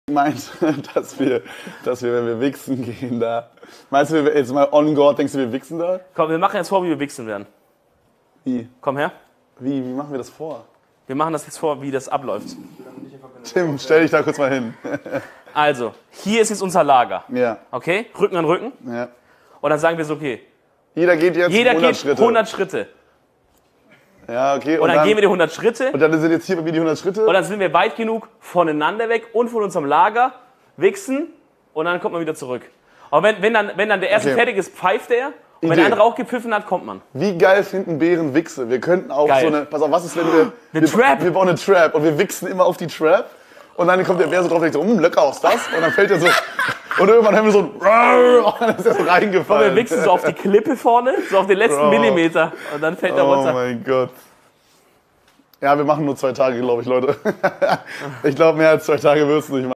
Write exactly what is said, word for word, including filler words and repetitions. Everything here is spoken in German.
meint, dass wir, dass wir, wenn wir wichsen gehen da. Meinst du, wir jetzt mal on God, denkst du, wir wichsen da? Komm, wir machen jetzt vor, wie wir wichsen werden. Wie? Komm her. Wie, wie machen wir das vor? Wir machen das jetzt vor, wie das abläuft. Tim, stell dich da kurz mal hin. Also, hier ist jetzt unser Lager. Ja. Okay? Rücken an Rücken. Ja. Und dann sagen wir so, okay. Jeder geht jetzt Jeder hundert geht Schritte. hundert Schritte. Ja, okay. Und, und dann, dann gehen wir die hundert Schritte. Und dann sind jetzt hier wie die hundert Schritte. Und dann sind wir weit genug voneinander weg und von unserem Lager, wichsen und dann kommt man wieder zurück. Aber wenn, wenn, dann, wenn dann der erste Okay. fertig ist, pfeift er. Und Idee. wenn der andere auch gepfiffen hat, kommt man. Wie geil finden Bären Wichse? Wir könnten auch Geil. so eine. Pass auf, was ist, wenn wir. Eine wir, Trap. wir bauen eine Trap und wir wichsen immer auf die Trap. Und dann kommt der Bär so drauf und denkt so, hm, lecker aus das. Und dann fällt er so. Und irgendwann haben wir so ein. Und dann ist er so Und reingefallen. wir wichsen so auf die Klippe vorne, so auf den letzten Bro. Millimeter. Und dann fällt er Oh runter. mein Gott. Ja, wir machen nur zwei Tage, glaube ich, Leute. Ich glaube, mehr als zwei Tage wirst du nicht machen.